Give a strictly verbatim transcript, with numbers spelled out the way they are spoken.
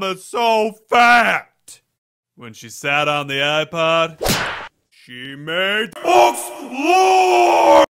mama so fat. When she sat on the iPod, she made explode!